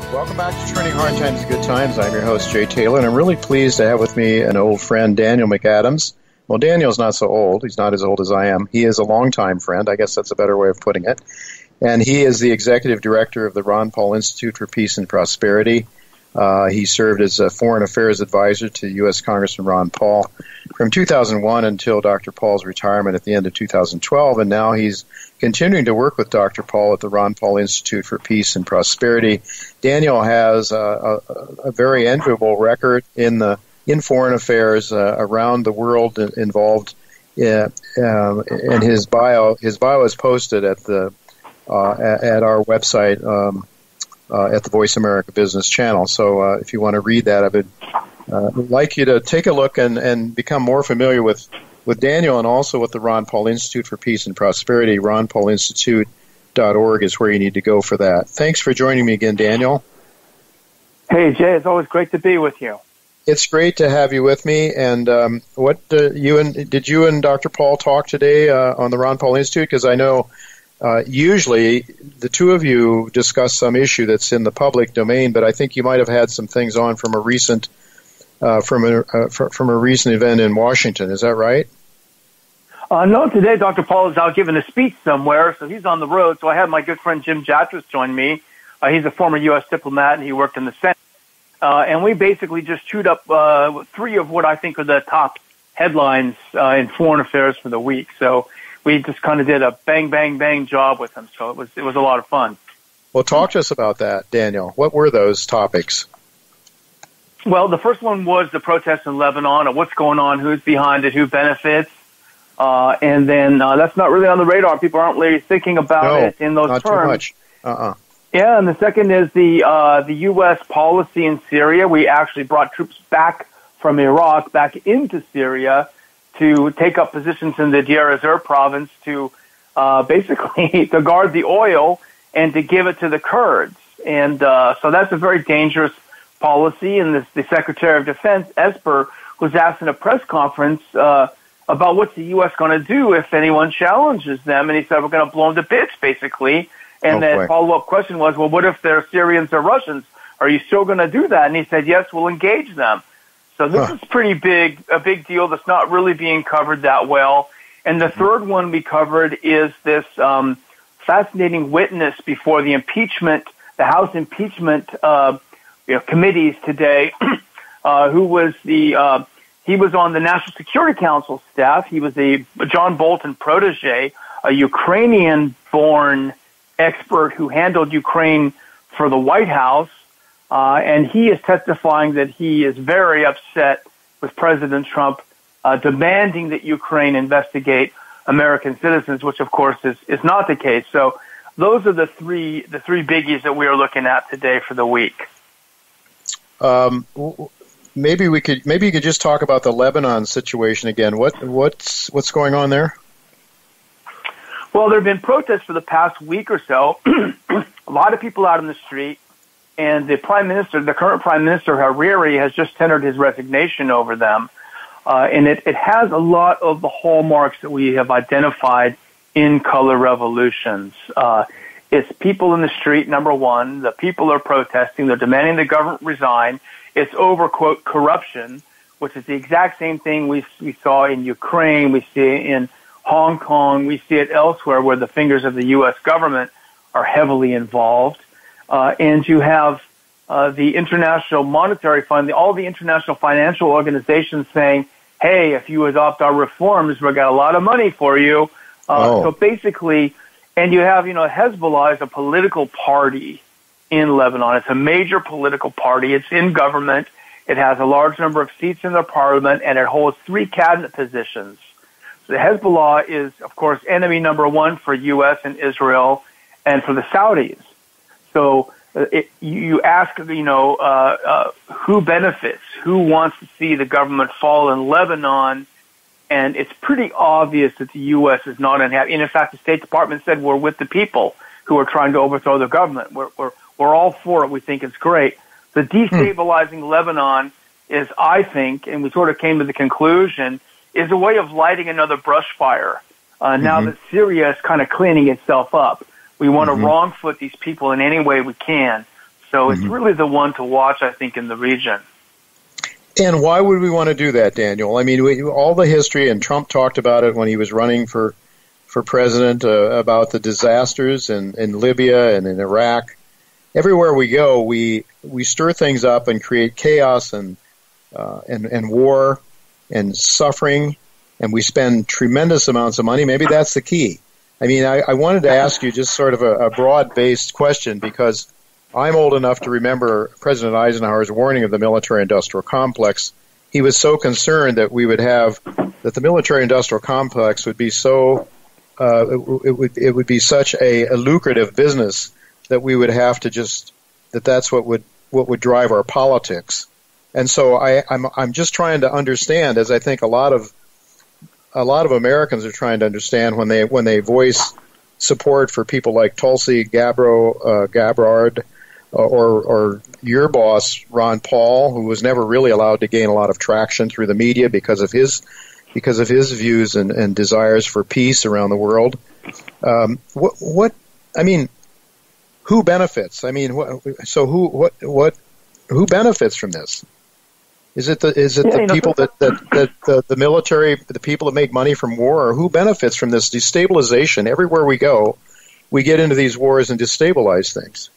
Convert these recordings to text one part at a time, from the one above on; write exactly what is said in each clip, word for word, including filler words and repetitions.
Welcome back to Turning Hard Times to Good Times. I'm your host, Jay Taylor, and I'm really pleased to have with me an old friend, Daniel McAdams. Well, Daniel's not so old. He's not as old as I am. He is a longtime friend. I guess that's a better way of putting it. And he is the executive director of the Ron Paul Institute for Peace and Prosperity. Uh, he served as a foreign affairs advisor to U S Congressman Ron Paul from two thousand one until Doctor Paul's retirement at the end of two thousand twelve, and now he's continuing to work with Doctor Paul at the Ron Paul Institute for Peace and Prosperity. Daniel has a, a, a very enviable record in the in foreign affairs uh, around the world involved. Uh, uh, and his bio his bio is posted at the uh, at our website. Um, Uh, at the Voice America Business Channel. So uh, if you want to read that, I would uh, like you to take a look and, and become more familiar with, with Daniel and also with the Ron Paul Institute for Peace and Prosperity. ron paul institute dot org is where you need to go for that. Thanks for joining me again, Daniel. Hey, Jay, it's always great to be with you. It's great to have you with me. And um, what uh, you and did you and Doctor Paul talk today uh, on the Ron Paul Institute? Because I know Uh, usually, the two of you discuss some issue that's in the public domain, but I think you might have had some things on from a recent uh, from a uh, from a recent event in Washington. Is that right? Uh, no, today Doctor Paul is out giving a speech somewhere, so he's on the road. So I had my good friend Jim Jatras join me. Uh, he's a former U S diplomat, and he worked in the Senate. Uh, and we basically just chewed up uh, three of what I think are the top headlines uh, in foreign affairs for the week. So we just kind of did a bang, bang, bang job with them. So it was it was a lot of fun. Well, talk to us about that, Daniel. What were those topics? Well, the first one was the protests in Lebanon, and what's going on, who's behind it, who benefits. Uh, and then uh, that's not really on the radar. People aren't really thinking about no, it in those not terms. Too much. Uh-uh. Yeah, and the second is the uh, the U S policy in Syria. We actually brought troops back from Iraq back into Syria to take up positions in the Deir ez-Zor province to uh, basically to guard the oil and to give it to the Kurds. And uh, so that's a very dangerous policy. And this, the Secretary of Defense, Esper, was asked in a press conference uh, about what's the U S going to do if anyone challenges them. And he said, we're going to blow them to bits, basically. And oh, the boy. follow-up question was, well, what if they're Syrians or Russians? Are you still going to do that? And he said, yes, we'll engage them. So this huh. is pretty big, a big deal that's not really being covered that well. And the third one we covered is this um, fascinating witness before the impeachment, the House impeachment uh, you know, committees today, uh, who was the uh, he was on the National Security Council staff. He was a John Bolton protege, a Ukrainian-born expert who handled Ukraine for the White House. Uh, and he is testifying that he is very upset with President Trump, uh, demanding that Ukraine investigate American citizens, which of course is, is not the case. So those are the three the three biggies that we are looking at today for the week. Um, maybe we could maybe you could just talk about the Lebanon situation again. What what's what's going on there? Well, there have been protests for the past week or so. A lot of people out in the street. And the prime minister, the current prime minister, Hariri, has just tendered his resignation over them. Uh, and it, it has a lot of the hallmarks that we have identified in color revolutions. Uh, it's people in the street, number one. The people are protesting. They're demanding the government resign. It's over, quote, corruption, which is the exact same thing we, we saw in Ukraine. We see it in Hong Kong. We see it elsewhere where the fingers of the U S government are heavily involved. Uh, and you have uh, the International Monetary Fund, the, all the international financial organizations saying, hey, if you adopt our reforms, we've got a lot of money for you. Uh, oh. So basically, and you have, you know, Hezbollah is a political party in Lebanon. It's a major political party. It's in government. It has a large number of seats in their parliament, and it holds three cabinet positions. So the Hezbollah is, of course, enemy number one for U S and Israel and for the Saudis. So uh, it, you ask, you know, uh, uh, who benefits, who wants to see the government fall in Lebanon, and it's pretty obvious that the U S is not unhappy. And in fact, the State Department said we're with the people who are trying to overthrow the government. We're we're we're all for it. We think it's great. The destabilizing hmm. Lebanon is, I think, and we sort of came to the conclusion, is a way of lighting another brush fire. Uh, now mm-hmm. that Syria is kind of cleaning itself up. We want mm-hmm. to wrong foot these people in any way we can. So Mm-hmm. it's really the one to watch, I think, in the region. And why would we want to do that, Daniel? I mean, we, all the history, and Trump talked about it when he was running for for president, uh, about the disasters in, in Libya and in Iraq. Everywhere we go, we we stir things up and create chaos and uh, and and war and suffering, and we spend tremendous amounts of money. Maybe that's the key. I mean, I, I wanted to ask you just sort of a, a broad-based question, because I'm old enough to remember President Eisenhower's warning of the military-industrial complex. He was so concerned that we would have, that the military-industrial complex would be so, uh, it, it would it would be such a, a lucrative business that we would have to just, that that's what would what would drive our politics. And so I, I'm I'm just trying to understand, as I think a lot of a lot of Americans are trying to understand when they when they voice support for people like Tulsi Gabbard, uh, Gabbard, or or your boss Ron Paul, who was never really allowed to gain a lot of traction through the media because of his because of his views and, and desires for peace around the world. Um, what what I mean, who benefits? I mean, what, so who what what who benefits from this? Is it the is it yeah, the you know, people that, that, that the, the military, the people that make money from war, or who benefits from this destabilization? Everywhere we go, we get into these wars and destabilize things.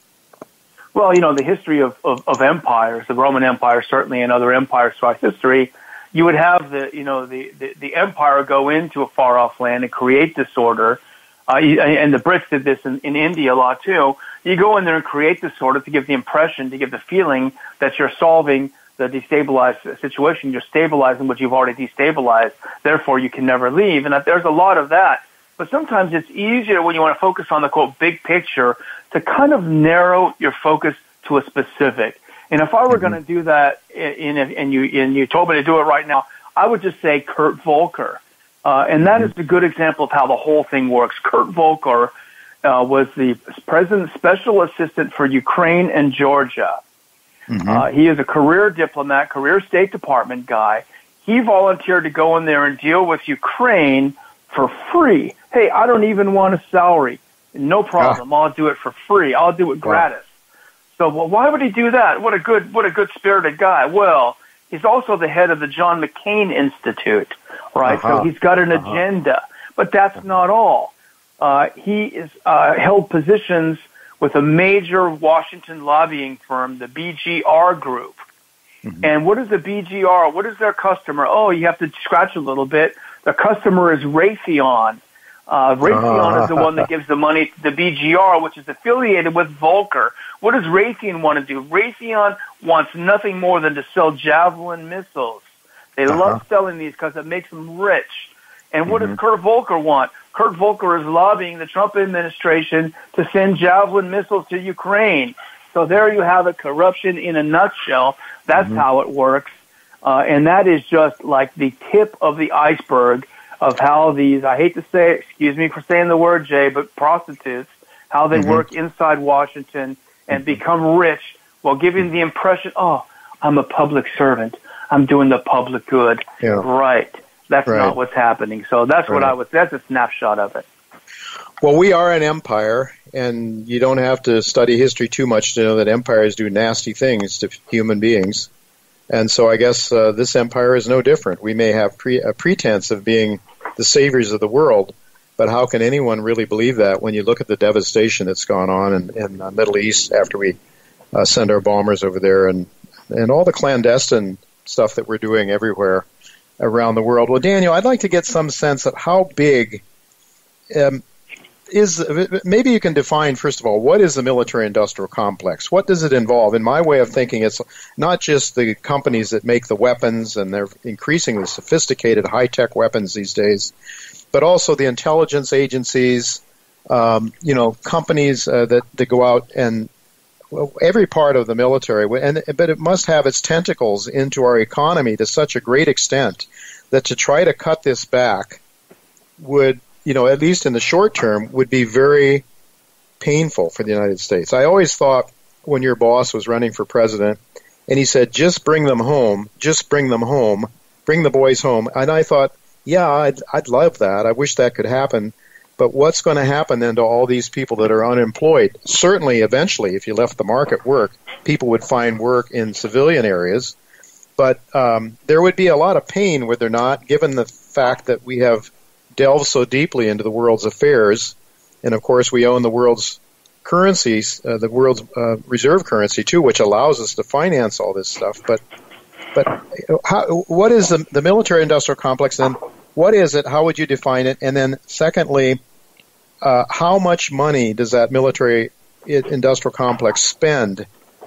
Well, you know, the history of, of, of empires, the Roman Empire certainly, and other empires throughout history, you would have the you know the, the, the empire go into a far off land and create disorder. Uh, and the Brits did this in, in India a lot too. You go in there and create disorder to give the impression, to give the feeling that you're solving the destabilized situation. You're stabilizing what you've already destabilized. Therefore, you can never leave. And that there's a lot of that. But sometimes it's easier when you want to focus on the, quote, big picture to kind of narrow your focus to a specific. And if I were mm-hmm. going to do that, in, in, and you and you told me to do it right now, I would just say Kurt Volker. Uh, and that is a good example of how the whole thing works. Kurt Volker uh, was the President's Special Assistant for Ukraine and Georgia. Mm-hmm. Uh, he is a career diplomat, career State Department guy. He volunteered to go in there and deal with Ukraine for free. Hey, I don't even want a salary. No problem. Ah. I'll do it for free. I'll do it gratis. Wow. So, well, why would he do that? What a good, what a good spirited guy. Well, he's also the head of the John McCain Institute, right? Uh-huh. So he's got an uh-huh. agenda. But that's uh-huh. not all. Uh, he is uh, held positions with a major Washington lobbying firm, the B G R Group. Mm-hmm. And what is the B G R? What is their customer? Oh, you have to scratch a little bit. The customer is Raytheon. Uh, Raytheon uh. is the one that gives the money to the B G R, which is affiliated with Volker. What does Raytheon want to do? Raytheon wants nothing more than to sell Javelin missiles. They uh-huh. love selling these because it makes them rich. And what mm-hmm. does Kurt Volker want? Kurt Volker is lobbying the Trump administration to send Javelin missiles to Ukraine. So there you have it, corruption in a nutshell. That's mm-hmm. how it works. Uh, and that is just like the tip of the iceberg of how these, I hate to say it, excuse me for saying the word, Jay, but prostitutes, how they mm-hmm. work inside Washington and mm-hmm. become rich while giving the impression, oh, I'm a public servant. I'm doing the public good. Yeah. Right. That's right. Not what's happening. So that's right. what I was, that's a snapshot of it. Well, we are an empire, and you don't have to study history too much to know that empires do nasty things to human beings. And so I guess uh, this empire is no different. We may have pre- a pretense of being the saviors of the world, but how can anyone really believe that when you look at the devastation that's gone on in, in the Middle East after we uh, send our bombers over there, and, and all the clandestine stuff that we're doing everywhere around the world. Well, Daniel, I'd like to get some sense of how big um, is, maybe you can define, first of all, what is the military-industrial complex? What does it involve? In my way of thinking, it's not just the companies that make the weapons, and they're increasingly sophisticated high-tech weapons these days, but also the intelligence agencies, um, you know, companies uh, that, that go out and well, every part of the military, and but it must have its tentacles into our economy to such a great extent that to try to cut this back would, you know, at least in the short term, would be very painful for the United States. I always thought when your boss was running for president and he said, just bring them home, just bring them home, bring the boys home. And I thought, yeah, I'd, I'd love that. I wish that could happen. But what's going to happen then to all these people that are unemployed? Certainly, eventually, if you left the market work, people would find work in civilian areas. But um, there would be a lot of pain, would there not, given the fact that we have delved so deeply into the world's affairs. And, of course, we own the world's currencies, uh, the world's uh, reserve currency, too, which allows us to finance all this stuff. But but how, what is the, the military-industrial complex, then? What is it? How would you define it? And then, secondly, uh, how much money does that military-industrial complex spend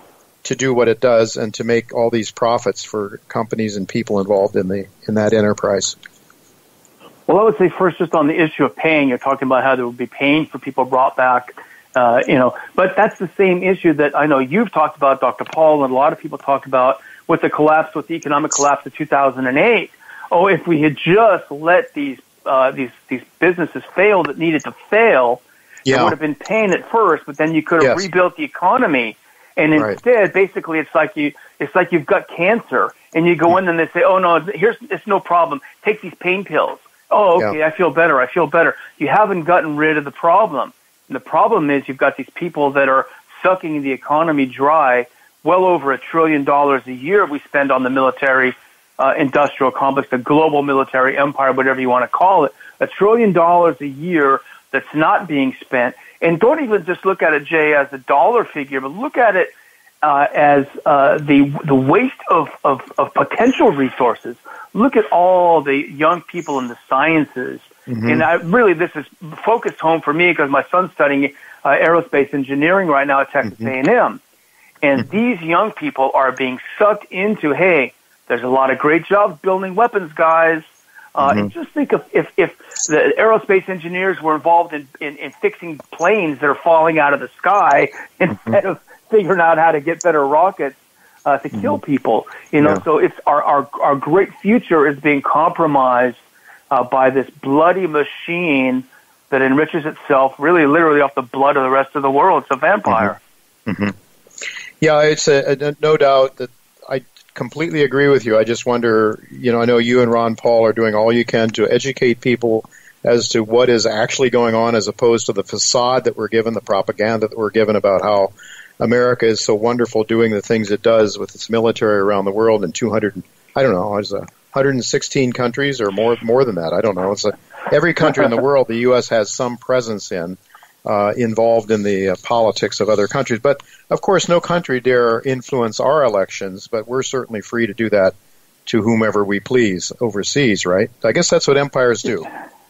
to do what it does and to make all these profits for companies and people involved in the in that enterprise? Well, I would say first, just on the issue of paying, you're talking about how there would be pain for people brought back, uh, you know, but that's the same issue that I know you've talked about, Doctor Paul, and a lot of people talk about with the collapse, with the economic collapse of two thousand eight. Oh, if we had just let these uh, these these businesses fail that needed to fail, yeah. There would have been pain at first, but then you could have yes. rebuilt the economy. And instead, right. basically, it's like you it's like you've got cancer, and you go in and they say, "Oh no, here's it's no problem. Take these pain pills." Oh, okay, yeah. I feel better. I feel better. You haven't gotten rid of the problem. And the problem is you've got these people that are sucking the economy dry. Well over a trillion dollars a year we spend on the military uh, industrial complex, the global military empire, whatever you want to call it. A trillion dollars a year that's not being spent. And don't even just look at it, Jay, as a dollar figure, but look at it uh, as uh, the the waste of, of, of potential resources. Look at all the young people in the sciences. Mm-hmm. And I, really, this is focused home for me because my son's studying uh, aerospace engineering right now at Texas mm-hmm. A and M. And mm-hmm. these young people are being sucked into, hey, there's a lot of great jobs building weapons, guys. Uh, mm-hmm. And just think of if, if the aerospace engineers were involved in, in, in fixing planes that are falling out of the sky mm-hmm. instead of figuring out how to get better rockets uh, to mm-hmm. kill people. You know, yeah. so it's our, our our great future is being compromised uh, by this bloody machine that enriches itself really literally off the blood of the rest of the world. It's a vampire. Mm-hmm. Mm-hmm. Yeah, it's a, a, no doubt that I completely agree with you. I just wonder, you know, I know you and Ron Paul are doing all you can to educate people as to what is actually going on as opposed to the facade that we're given, the propaganda that we're given about how America is so wonderful doing the things it does with its military around the world in two hundred, I don't know, it's a one hundred sixteen countries or more more than that. I don't know. It's a, every country in the world the U S has some presence in, uh, involved in the uh, politics of other countries. But, of course, no country dare influence our elections, but we're certainly free to do that to whomever we please overseas, right? I guess that's what empires do.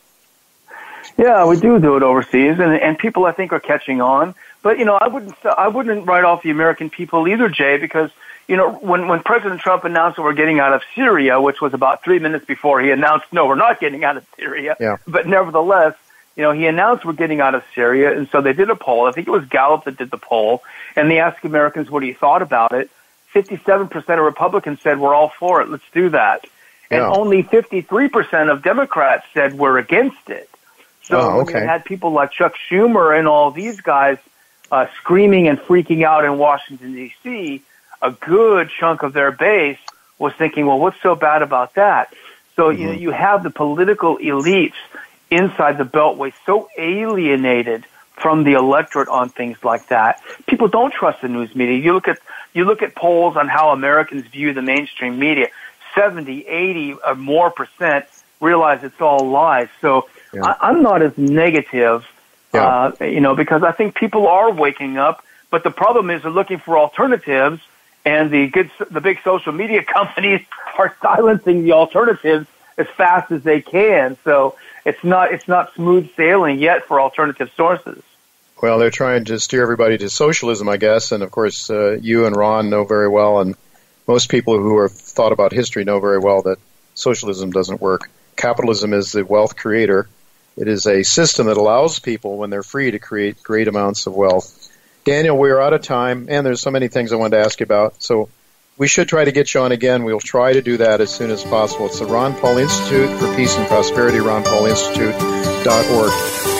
Yeah, we do do it overseas, and and people I think are catching on. But you know, I wouldn't I wouldn't write off the American people either, Jay, because you know when when President Trump announced that we're getting out of Syria, which was about three minutes before he announced no, we're not getting out of Syria. Yeah. But nevertheless, you know, he announced we're getting out of Syria, and so they did a poll. I think it was Gallup that did the poll, and they asked Americans what he thought about it. Fifty-seven percent of Republicans said we're all for it. Let's do that, and yeah. only fifty-three percent of Democrats said we're against it. So oh, okay. when you had people like Chuck Schumer and all these guys uh, screaming and freaking out in Washington, D C, a good chunk of their base was thinking, well, what's so bad about that? So mm-hmm. you know, you have the political elites inside the Beltway so alienated from the electorate on things like that. People don't trust the news media. You look at you look at polls on how Americans view the mainstream media. seventy, eighty or more percent realize it's all lies. So yeah. I, I'm not as negative, yeah. uh, you know, because I think people are waking up. But the problem is they're looking for alternatives, and the good, the big social media companies are silencing the alternatives as fast as they can. So it's not it's not smooth sailing yet for alternative sources. Well, they're trying to steer everybody to socialism, I guess. And of course, uh, you and Ron know very well, and most people who have thought about history know very well that socialism doesn't work. Capitalism is the wealth creator. It is a system that allows people, when they're free, to create great amounts of wealth. Daniel, we're out of time, and there's so many things I wanted to ask you about. So we should try to get you on again. We'll try to do that as soon as possible. It's the Ron Paul Institute for Peace and Prosperity, ron paul institute dot org.